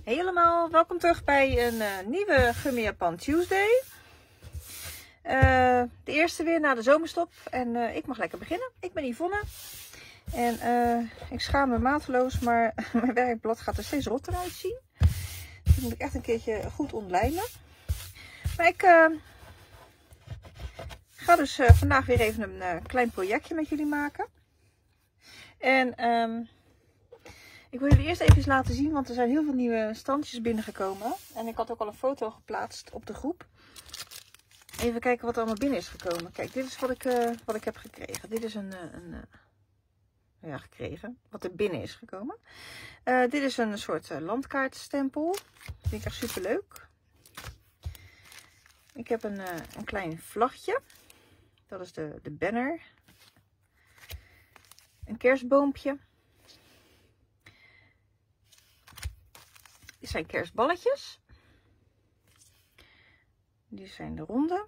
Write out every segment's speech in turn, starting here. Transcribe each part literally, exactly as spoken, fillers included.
Hey allemaal, welkom terug bij een uh, nieuwe Gummy Japan Tuesday. Uh, de eerste weer na de zomerstop en uh, ik mag lekker beginnen. Ik ben Yvonne en uh, ik schaam me mateloos, maar mijn werkblad gaat er steeds rotter uitzien. Dat moet ik echt een keertje goed ontlijnen. Maar ik uh, ga dus uh, vandaag weer even een uh, klein projectje met jullie maken. En um, ik wil jullie eerst even laten zien, want er zijn heel veel nieuwe standjes binnengekomen. En ik had ook al een foto geplaatst op de groep. Even kijken wat er allemaal binnen is gekomen. Kijk, dit is wat ik, uh, wat ik heb gekregen. Dit is een, een, een ja, gekregen. Wat er binnen is gekomen. Uh, dit is een soort uh, landkaartstempel. Dat vind ik echt super leuk. Ik heb een, uh, een klein vlagje. Dat is de, de banner. Een kerstboompje. Dit zijn kerstballetjes. Die zijn de ronde.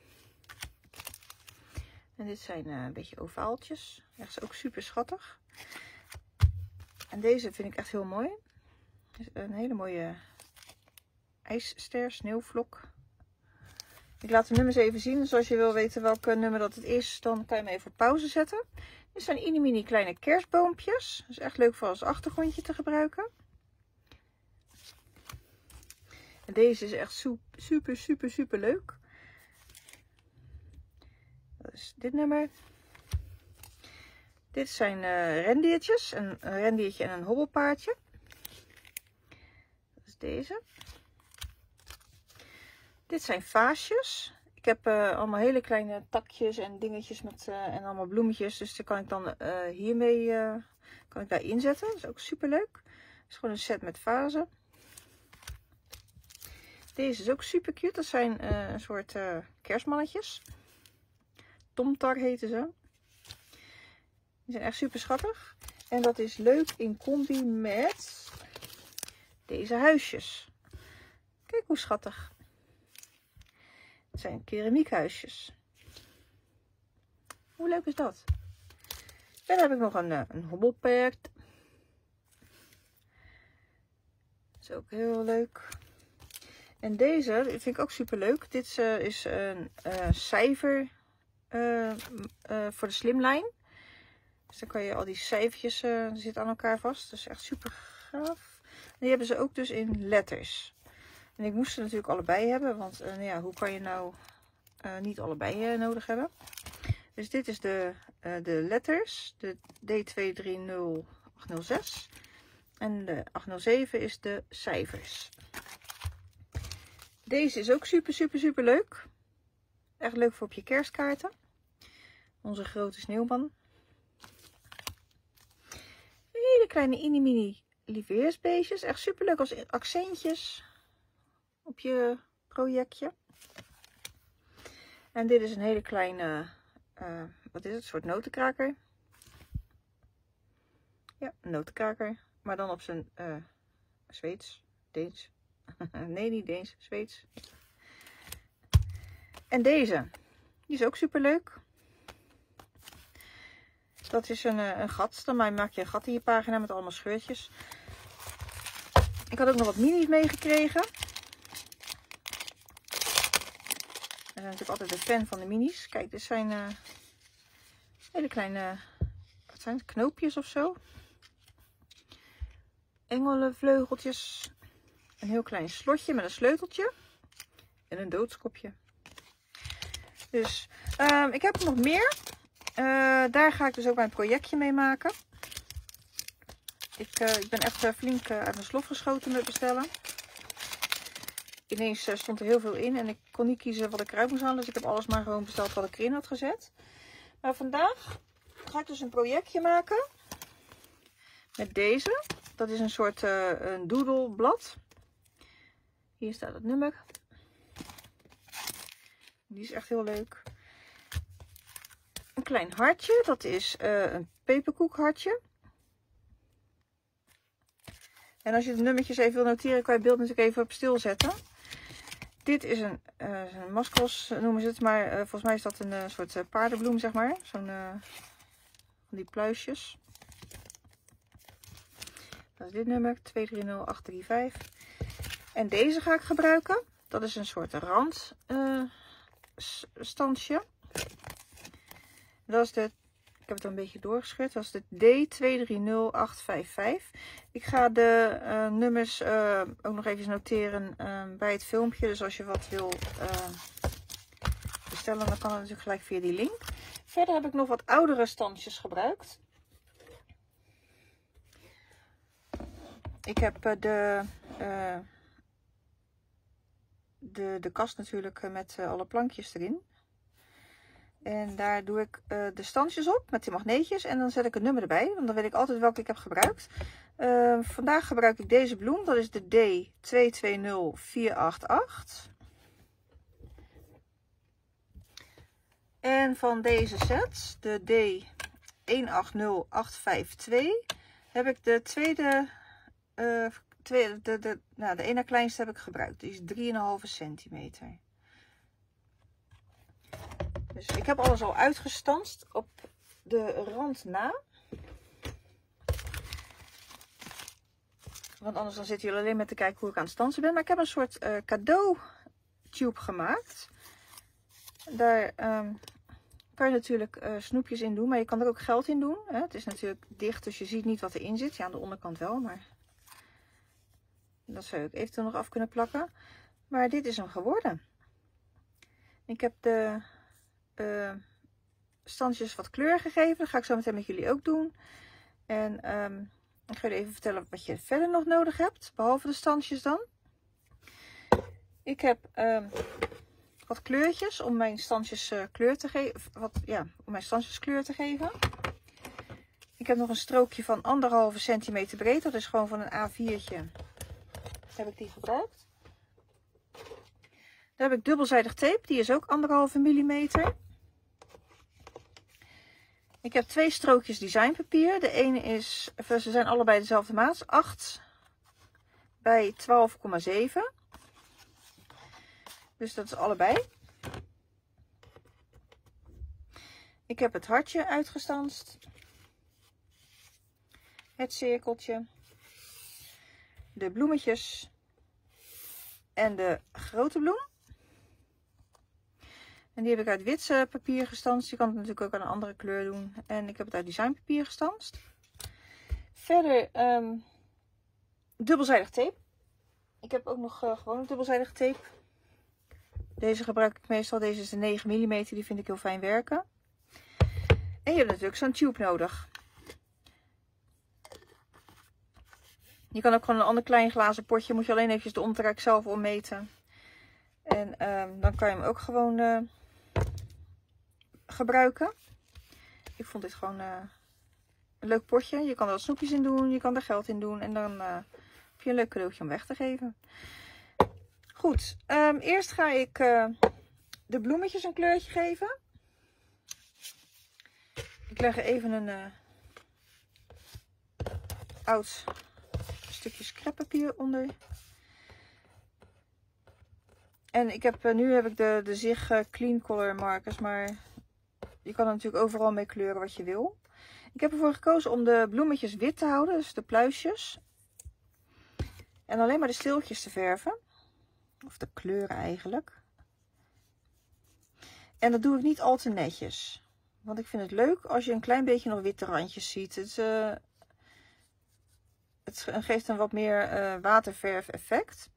En dit zijn uh, een beetje ovaaltjes. Echt ook super schattig. En deze vind ik echt heel mooi. Dit is een hele mooie ijsster, sneeuwvlok. Ik laat de nummers even zien. Dus als je wil weten welk nummer dat het is, dan kan je hem even op pauze zetten. Dit zijn mini mini kleine kerstboompjes. Dat is echt leuk voor als achtergrondje te gebruiken. En deze is echt super, super, super leuk. Dat is dit nummer. Dit zijn uh, rendiertjes. Een, een rendiertje en een hobbelpaardje. Dat is deze. Dit zijn vaasjes. Ik heb uh, allemaal hele kleine takjes en dingetjes met, uh, en allemaal bloemetjes. Dus daar kan ik dan uh, hiermee uh, kan ik daar inzetten. Dat is ook super leuk. Het is gewoon een set met vazen. Deze is ook super cute. Dat zijn uh, een soort uh, kerstmannetjes. Tomtar heten ze. Die zijn echt super schattig. En dat is leuk in combi met deze huisjes. Kijk hoe schattig. Het zijn keramiekhuisjes. Hoe leuk is dat? Verder heb ik nog een, een hobbelpaard. Dat is ook heel leuk. En deze vind ik ook super leuk. Dit uh, is een uh, cijfer uh, uh, voor de slimline. Dus dan kan je al die cijfertjes uh, zitten aan elkaar vast. Dat is echt super gaaf. En die hebben ze ook dus in letters. En ik moest ze natuurlijk allebei hebben. Want uh, ja, hoe kan je nou uh, niet allebei uh, nodig hebben? Dus dit is de, uh, de letters. De D twee drie nul acht nul zes. En de acht nul zeven is de cijfers. Deze is ook super, super, super leuk. Echt leuk voor op je kerstkaarten. Onze grote sneeuwman. Hele kleine mini mini lieveheersbeestjes. Echt super leuk als accentjes op je projectje. En dit is een hele kleine, uh, wat is het, een soort notenkraker. Ja, een notenkraker. Maar dan op zijn uh, Zweeds, Deens. Nee, niet Deens, Zweeds. En deze, die is ook super leuk. Dat is een, een gat. Dan maak je een gat in je pagina met allemaal scheurtjes. Ik had ook nog wat minis meegekregen. Ik ben natuurlijk altijd een fan van de minis. Kijk, dit zijn uh, hele kleine, wat zijn het, knoopjes of zo. Engelenvleugeltjes. Een heel klein slotje met een sleuteltje. En een doodskopje. Dus um, ik heb er nog meer. Uh, daar ga ik dus ook mijn projectje mee maken. Ik, uh, ik ben echt uh, flink uh, uit mijn slof geschoten met bestellen. Ineens uh, stond er heel veel in. En ik kon niet kiezen wat ik eruit moest halen. Dus ik heb alles maar gewoon besteld wat ik erin had gezet. Maar vandaag ga ik dus een projectje maken. Met deze. Dat is een soort uh, een doodleblad. Hier staat het nummer. Die is echt heel leuk. Een klein hartje. Dat is uh, een peperkoekhartje. En als je de nummertjes even wil noteren, kan je het beeld natuurlijk even op stil zetten. Dit is een, uh, een maskros noemen ze het. Maar uh, volgens mij is dat een uh, soort uh, paardenbloem, zeg maar. Zo'n uh, van die pluisjes. Dat is dit nummer, twee drie nul acht drie vijf. En deze ga ik gebruiken. Dat is een soort rand uh, standje. Dat is de, ik heb het een beetje doorgeschud, dat is de D twee drie nul acht vijf vijf. Ik ga de uh, nummers uh, ook nog even noteren uh, bij het filmpje. Dus als je wat wil uh, bestellen, dan kan het natuurlijk gelijk via die link. Verder heb ik nog wat oudere standjes gebruikt. Ik heb uh, de, uh, de, de kast natuurlijk met uh, alle plankjes erin. En daar doe ik uh, de standjes op met die magneetjes. En dan zet ik een nummer erbij. Want dan weet ik altijd welke ik heb gebruikt. Uh, vandaag gebruik ik deze bloem. Dat is de D twee twee nul vier acht acht. En van deze set, de D een acht nul acht vijf twee, heb ik de tweede... Uh, tweede de, de, nou, de ene kleinste heb ik gebruikt. Die is drie komma vijf centimeter. Dus ik heb alles al uitgestanst op de rand na. Want anders dan zitten jullie alleen maar te kijken hoe ik aan het stansen ben. Maar ik heb een soort uh, cadeau tube gemaakt. Daar um, kan je natuurlijk uh, snoepjes in doen. Maar je kan er ook geld in doen. Hè? Het is natuurlijk dicht, dus je ziet niet wat erin zit. Ja, aan de onderkant wel. Maar dat zou ik eventueel nog af kunnen plakken. Maar dit is hem geworden. Ik heb de... Uh, standjes wat kleur gegeven. Dat ga ik zo meteen met jullie ook doen. En um, ik ga jullie even vertellen wat je verder nog nodig hebt. Behalve de standjes dan. Ik heb um, wat kleurtjes om mijn standjes uh, kleur te geven. Wat, ja, om mijn standjes kleur te geven. Ik heb nog een strookje van anderhalve centimeter breed. Dat is gewoon van een A viertje. Heb ik die gebruikt. Dan heb ik dubbelzijdig tape. Die is ook anderhalve millimeter. Ik heb twee strookjes designpapier. De ene is, ze zijn allebei dezelfde maat, acht bij twaalf komma zeven. Dus dat is allebei. Ik heb het hartje uitgestanst. Het cirkeltje. De bloemetjes. En de grote bloem. En die heb ik uit wit papier gestanst. Je kan het natuurlijk ook aan een andere kleur doen. En ik heb het uit designpapier gestanst. Verder um, dubbelzijdig tape. Ik heb ook nog uh, gewoon dubbelzijdige tape. Deze gebruik ik meestal. Deze is de negen millimeter. Die vind ik heel fijn werken. En je hebt natuurlijk zo'n tube nodig. Je kan ook gewoon een ander klein glazen potje. Moet je alleen eventjes de omtrek zelf ommeten. En um, dan kan je hem ook gewoon... Uh, gebruiken. Ik vond dit gewoon uh, een leuk potje. Je kan er wat snoepjes in doen. Je kan er geld in doen. En dan uh, heb je een leuk cadeautje om weg te geven. Goed. Um, eerst ga ik uh, de bloemetjes een kleurtje geven. Ik leg er even een uh, oud stukje scrappapier onder. En ik heb, uh, nu heb ik de, de Zig uh, Clean Color markers. Maar je kan er natuurlijk overal mee kleuren wat je wil. Ik heb ervoor gekozen om de bloemetjes wit te houden. Dus de pluisjes. En alleen maar de steeltjes te verven. Of de kleuren eigenlijk. En dat doe ik niet al te netjes. Want ik vind het leuk als je een klein beetje nog witte randjes ziet. Het, uh, het geeft een wat meer uh, waterverf effect.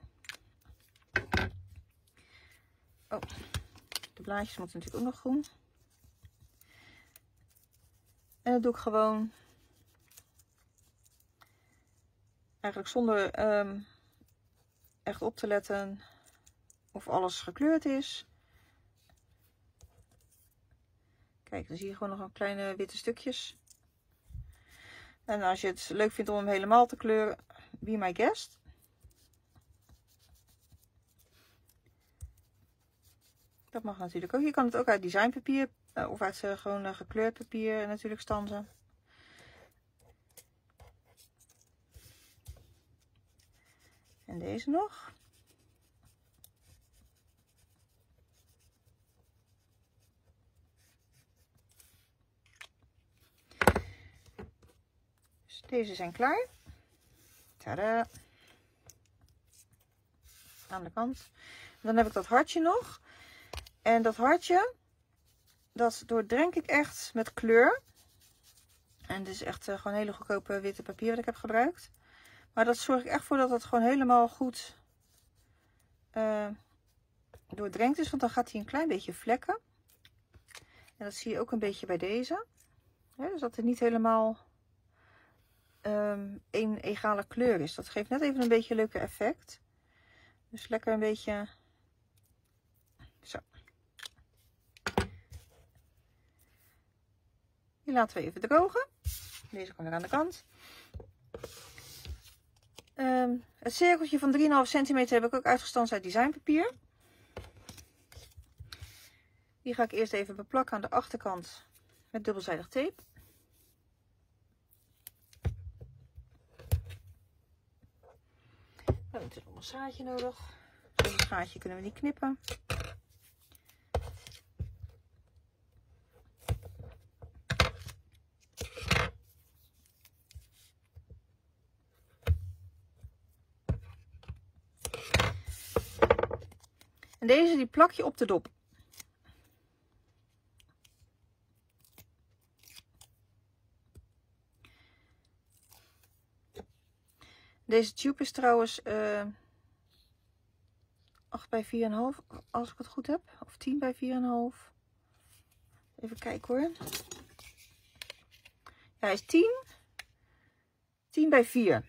Oh, de blaadjes moeten natuurlijk ook nog groen. En dat doe ik gewoon eigenlijk zonder um, echt op te letten of alles gekleurd is. Kijk, dan zie je gewoon nog een kleine witte stukjes. En als je het leuk vindt om hem helemaal te kleuren, be my guest. Dat mag natuurlijk ook. Je kan het ook uit designpapier uh, of uit uh, gewoon uh, gekleurd papier natuurlijk stansen. En deze nog. Dus deze zijn klaar. Tada! Aan de kant. Dan heb ik dat hartje nog. En dat hartje, dat doordrenk ik echt met kleur. En dit is echt uh, gewoon hele goedkope witte papier wat ik heb gebruikt. Maar dat zorg ik echt voor dat het gewoon helemaal goed uh, doordrenkt is. Want dan gaat hij een klein beetje vlekken. En dat zie je ook een beetje bij deze. Ja, dus dat het niet helemaal um, één egale kleur is. Dat geeft net even een beetje een leuker effect. Dus lekker een beetje zo. Die laten we even drogen. Deze kan weer aan de kant. Um, het cirkeltje van drie komma vijf centimeter heb ik ook uitgestanst uit designpapier. Die ga ik eerst even beplakken aan de achterkant met dubbelzijdig tape. We hebben natuurlijk nog een schaartje nodig. Zo'n schaartje kunnen we niet knippen. En deze die plak je op de dop. Deze tube is trouwens uh, acht bij vier komma vijf als ik het goed heb. Of tien bij vier komma vijf. Even kijken hoor. Ja, hij is tien. tien bij vier.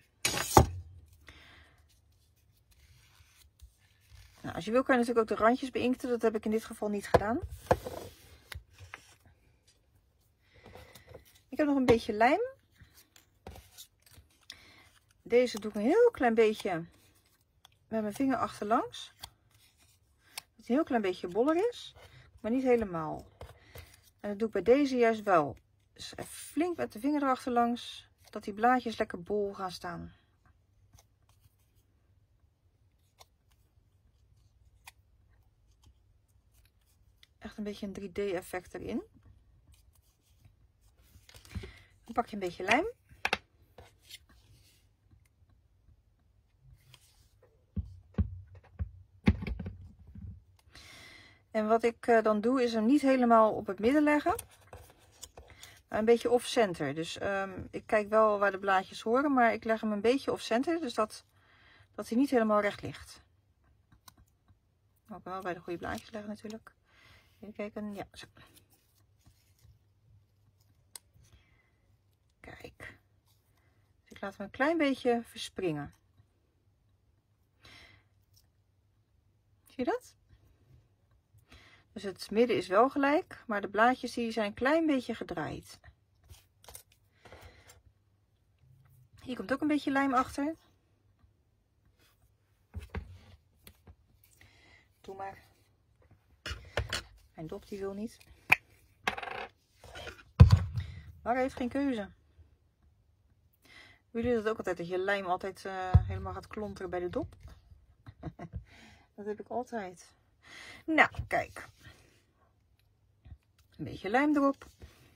Nou, als je wil kan je natuurlijk ook de randjes beinken. Dat heb ik in dit geval niet gedaan. Ik heb nog een beetje lijm. Deze doe ik een heel klein beetje met mijn vinger achterlangs. Dat het een heel klein beetje boller is, maar niet helemaal. En dat doe ik bij deze juist wel. Dus even flink met de vinger erachterlangs, dat die blaadjes lekker bol gaan staan. Echt een beetje een drie D effect erin. Dan pak je een beetje lijm. En wat ik uh, dan doe is hem niet helemaal op het midden leggen. Maar een beetje off-center. Dus um, ik kijk wel waar de blaadjes horen. Maar ik leg hem een beetje off-center. Dus dat, dat hij niet helemaal recht ligt. Ook wel bij de goede blaadjes leggen natuurlijk. Even kijken. Ja, zo. Kijk. Dus ik laat hem een klein beetje verspringen. Zie je dat? Dus het midden is wel gelijk, maar de blaadjes die zijn een klein beetje gedraaid. Hier komt ook een beetje lijm achter. Doe maar. Mijn dop die wil niet. Maar hij heeft geen keuze. Willen jullie dat ook altijd, dat je lijm altijd uh, helemaal gaat klonteren bij de dop? Dat heb ik altijd. Nou, kijk. Een beetje lijm erop.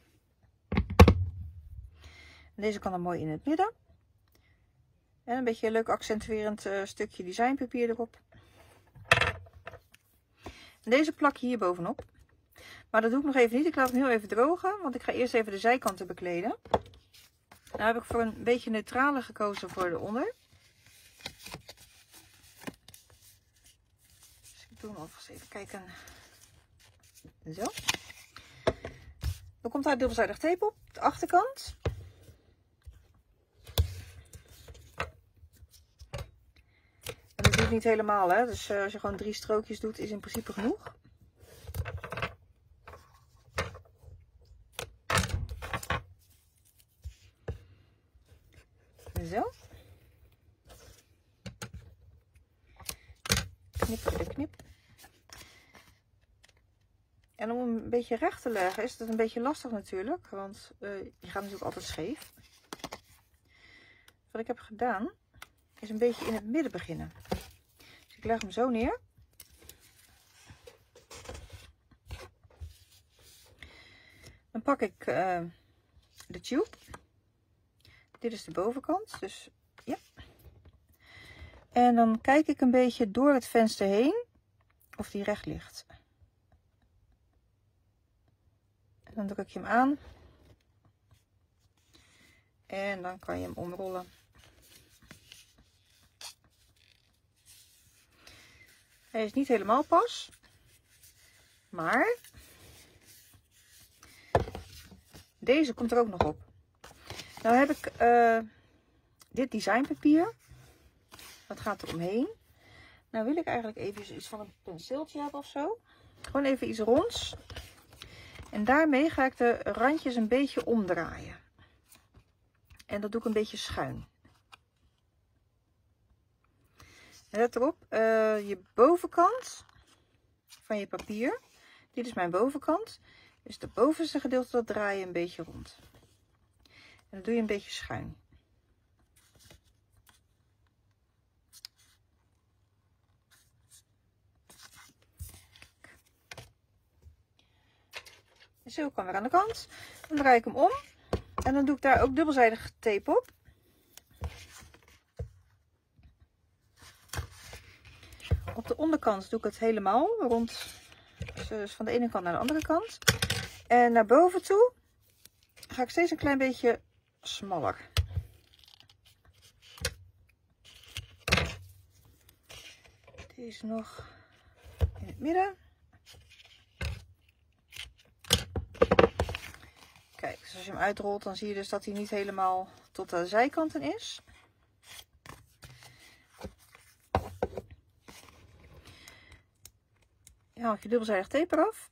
En deze kan dan mooi in het midden. En een beetje een leuk accentuerend uh, stukje designpapier erop. En deze plak je hier bovenop. Maar dat doe ik nog even niet. Ik laat hem heel even drogen. Want ik ga eerst even de zijkanten bekleden. Nou heb ik voor een beetje neutrale gekozen voor de onder. Dus ik doe hem alvast even kijken. Zo. Dan komt daar dubbelzijdig tape op, de achterkant. En dat doe ik niet helemaal, hè. Dus uh, als je gewoon drie strookjes doet, is in principe genoeg. Zo. Knip voor de knip. En om hem een beetje recht te leggen is het een beetje lastig natuurlijk, want uh, je gaat natuurlijk altijd scheef. Wat ik heb gedaan is een beetje in het midden beginnen. Dus ik leg hem zo neer. Dan pak ik uh, de tube. Dit is de bovenkant, dus ja. En dan kijk ik een beetje door het venster heen of die recht ligt. En dan druk je hem aan. En dan kan je hem omrollen. Hij is niet helemaal pas. Maar deze komt er ook nog op. Nou heb ik uh, dit designpapier. Dat gaat er omheen. Nou wil ik eigenlijk even iets van een penseeltje hebben of zo. Gewoon even iets ronds. En daarmee ga ik de randjes een beetje omdraaien. En dat doe ik een beetje schuin. En let erop, uh, je bovenkant van je papier. Dit is mijn bovenkant. Dus de bovenste gedeelte dat draai je een beetje rond. En dat doe je een beetje schuin. En zo kan weer aan de kant. Dan draai ik hem om. En dan doe ik daar ook dubbelzijdige tape op. Op de onderkant doe ik het helemaal rond. Dus van de ene kant naar de andere kant. En naar boven toe ga ik steeds een klein beetje smaller. Deze nog in het midden. Kijk, dus als je hem uitrolt, dan zie je dus dat hij niet helemaal tot de zijkanten is. Je haalt je dubbelzijdig tape eraf.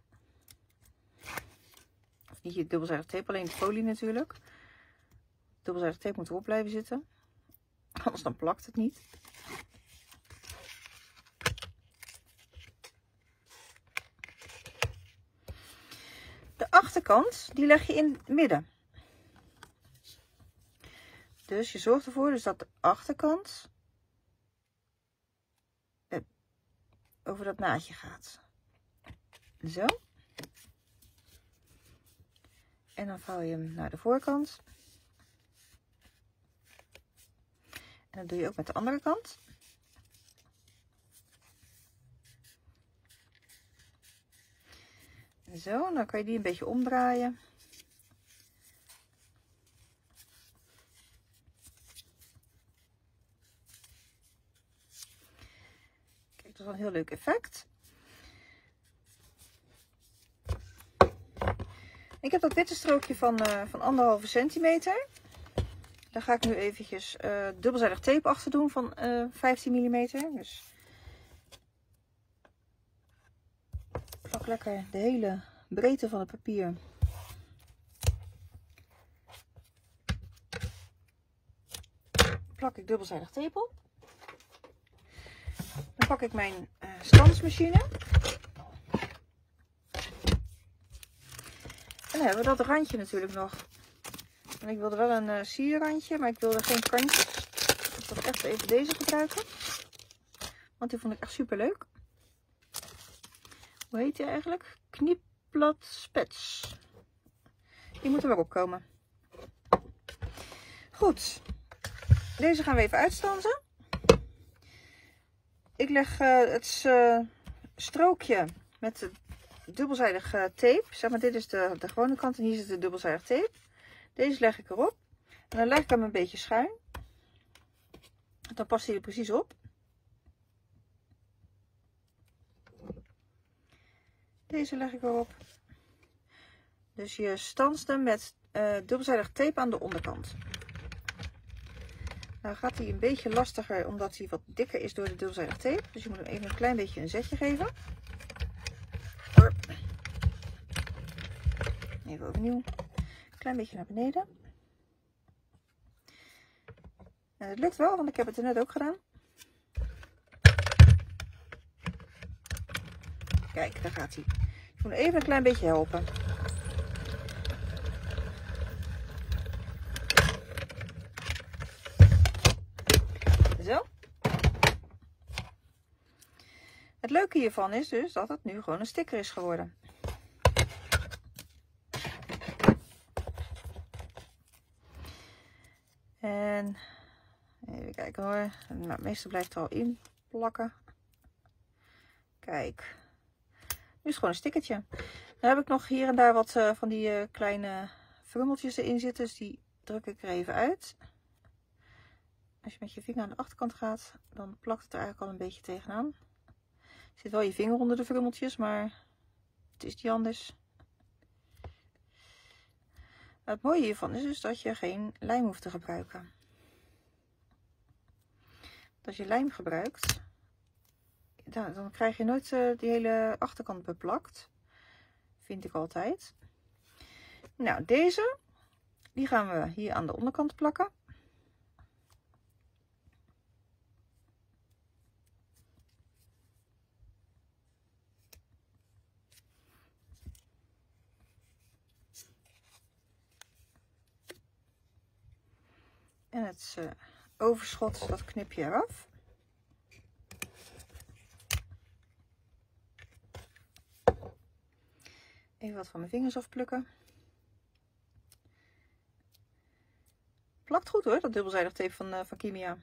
Of niet je dubbelzijdig tape, alleen de folie natuurlijk. Dubbelzijdig tape moet erop blijven zitten. Anders dan plakt het niet. De achterkant, die leg je in het midden. Dus je zorgt ervoor dus dat de achterkant over dat naadje gaat. Zo. En dan vouw je hem naar de voorkant. En dat doe je ook met de andere kant. Zo, dan kan je die een beetje omdraaien. Kijk, dat is wel een heel leuk effect. Ik heb dat witte strookje van, uh, van anderhalve centimeter. Daar ga ik nu eventjes uh, dubbelzijdig tape achter doen van uh, vijftien millimeter. Dus plak lekker de hele breedte van het papier. Plak ik dubbelzijdig tape op. Dan pak ik mijn uh, stansmachine. En dan hebben we dat randje natuurlijk nog. En ik wilde wel een uh, sierrandje, maar ik wilde geen kantjes. Ik wil echt even deze gebruiken. Want die vond ik echt super leuk. Hoe heet die eigenlijk? Kniepblad spets. Die moet er weer op komen. Goed. Deze gaan we even uitstansen. Ik leg uh, het uh, strookje met de dubbelzijdige tape. Zeg maar, dit is de, de gewone kant en hier zit de dubbelzijdige tape. Deze leg ik erop. En dan leg ik hem een beetje schuin. Dan past hij er precies op. Deze leg ik erop. Dus je stanst hem met uh, dubbelzijdig tape aan de onderkant. Nou gaat hij een beetje lastiger omdat hij wat dikker is door de dubbelzijdig tape. Dus je moet hem even een klein beetje een zetje geven. Even overnieuw. Een klein beetje naar beneden. En het lukt wel, want ik heb het er net ook gedaan. Kijk, daar gaat hij. Ik moet even een klein beetje helpen. Zo. Het leuke hiervan is dus dat het nu gewoon een sticker is geworden. En Even kijken hoor. Nou, het meeste blijft er al in plakken. Kijk. Nu is het gewoon een stickertje. Dan heb ik nog hier en daar wat uh, van die uh, kleine frummeltjes erin zitten. Dus die druk ik er even uit. Als je met je vinger aan de achterkant gaat, dan plakt het er eigenlijk al een beetje tegenaan. Er zit wel je vinger onder de frummeltjes, maar het is niet anders. Het mooie hiervan is dus dat je geen lijm hoeft te gebruiken. Als je lijm gebruikt, dan, dan krijg je nooit uh, die hele achterkant beplakt. Vind ik altijd. Nou, deze, die gaan we hier aan de onderkant plakken. En het uh, overschot, dat knip je eraf. Even wat van mijn vingers afplukken. Plakt goed hoor, dat dubbelzijdig tape van, uh, van Kimia.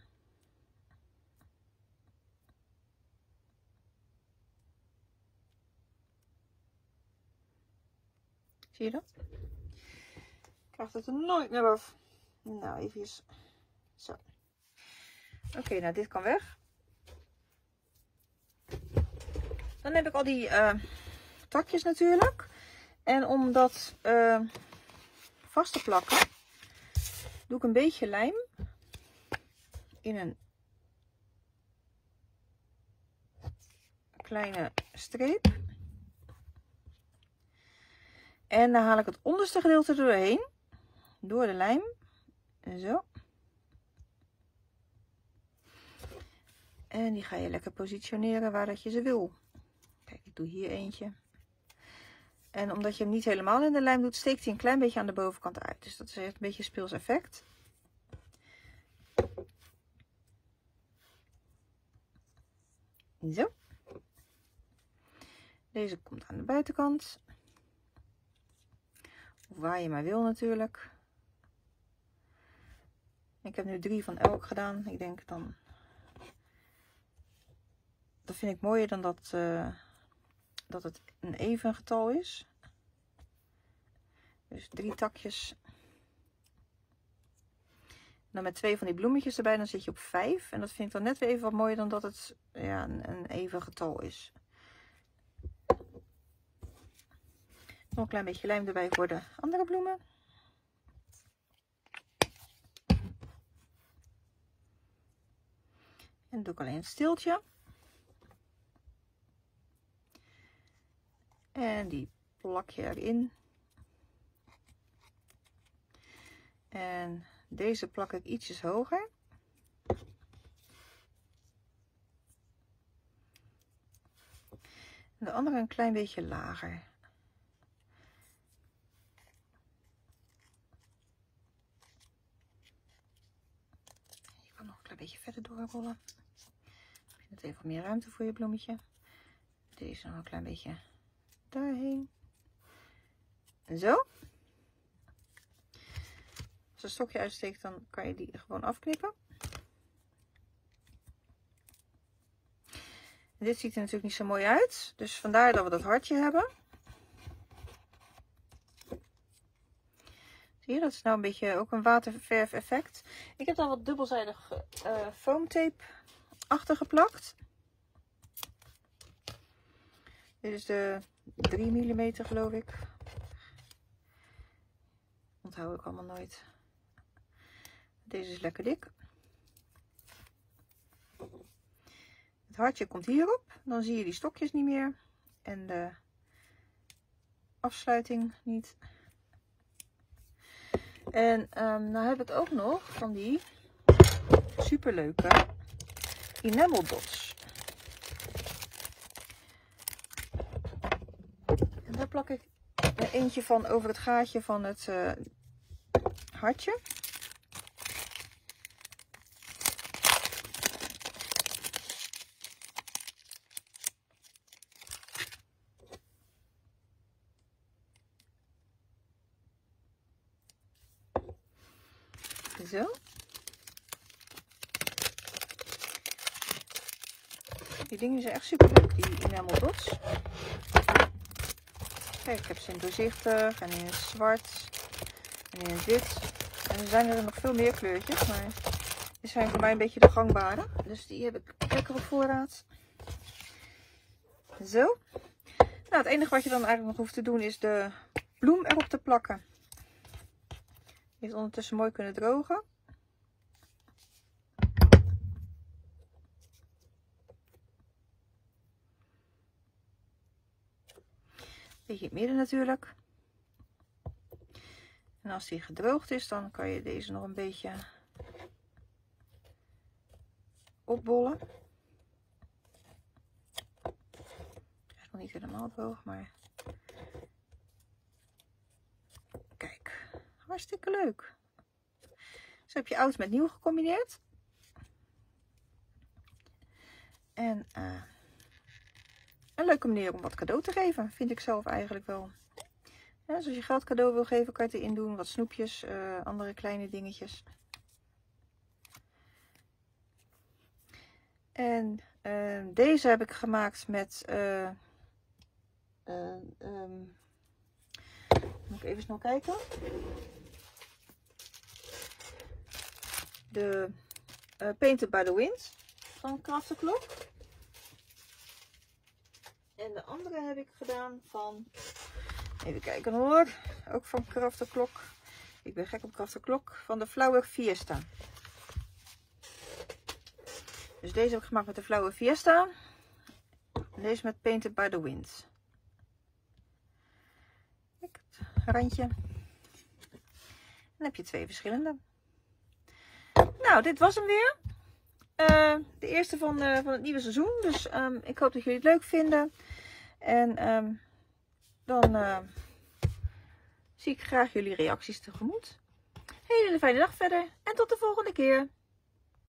Zie je dat? Krijgt het er nooit meer af. Nou, even zo. Oké, okay, nou dit kan weg. Dan heb ik al die uh, takjes natuurlijk. En om dat uh, vast te plakken, doe ik een beetje lijm in een kleine streep. En dan haal ik het onderste gedeelte doorheen, door de lijm. Zo. En die ga je lekker positioneren waar dat je ze wil. Kijk, ik doe hier eentje. En omdat je hem niet helemaal in de lijm doet, steekt hij een klein beetje aan de bovenkant uit. Dus dat is echt een beetje een speels effect. Zo. Deze komt aan de buitenkant. Of waar je maar wil natuurlijk. Ik heb nu drie van elk gedaan. Ik denk dan... Dat vind ik mooier dan dat, uh, dat het een even getal is. Dus drie takjes. En dan met twee van die bloemetjes erbij, dan zit je op vijf. En dat vind ik dan net weer even wat mooier dan dat het ja, een, een even getal is. Nog een klein beetje lijm erbij voor de andere bloemen. En dan doe ik alleen het steeltje. En die plak je erin. En deze plak ik ietsjes hoger. En de andere een klein beetje lager. Je kan nog een klein beetje verder doorrollen. Ik vind het even meer ruimte voor je bloemetje. Deze nog een klein beetje daarheen. Zo. Als een stokje uitsteekt, dan kan je die gewoon afknippen. En dit ziet er natuurlijk niet zo mooi uit. Dus vandaar dat we dat hartje hebben. Zie je, dat is nou een beetje ook een waterverf effect. Ik heb dan wat dubbelzijdig uh, foamtape achter geplakt. Dit is de drie millimeter geloof ik. Onthoud ik allemaal nooit. Deze is lekker dik. Het hartje komt hierop. Dan zie je die stokjes niet meer. En de afsluiting niet. En um, nou heb ik ook nog van die superleuke enamel dots. En daar plak ik er eentje van over het gaatje van het uh, hartje. Zo. Die dingen zijn echt super leuk, die enamel dots. Kijk, ik heb ze in doorzichtig en in het zwart en in het wit. En er zijn er nog veel meer kleurtjes, maar die zijn voor mij een beetje de gangbare. Dus die heb ik lekker op voorraad. Zo. Nou, het enige wat je dan eigenlijk nog hoeft te doen is de bloem erop te plakken. Die heeft ondertussen mooi kunnen drogen. Beetje in het midden natuurlijk. En als die gedroogd is, dan kan je deze nog een beetje opbollen. Hij is nog niet helemaal droog, maar kijk, hartstikke leuk. Zo heb je oud met nieuw gecombineerd. En uh, een leuke manier om wat cadeau te geven, vind ik zelf eigenlijk wel. Ja, dus als je geld cadeau wil geven, kan je het erin doen. Wat snoepjes, uh, andere kleine dingetjes. En uh, deze heb ik gemaakt met... Uh, uh, um, moet ik even snel kijken. De uh, Painted by the Wind van Craft the Clock. En de andere heb ik gedaan van... Even kijken hoor. Ook van Craft the Clock. Ik ben gek op Craft the Clock. Van de Flower Fiesta. Dus deze heb ik gemaakt met de Flower Fiesta. En deze met Painted by the Wind. Kijk, het randje. En dan heb je twee verschillende. Nou, dit was hem weer. Uh, de eerste van, uh, van het nieuwe seizoen. Dus um, ik hoop dat jullie het leuk vinden. En um, dan uh, zie ik graag jullie reacties tegemoet. Hele fijne dag verder. En tot de volgende keer.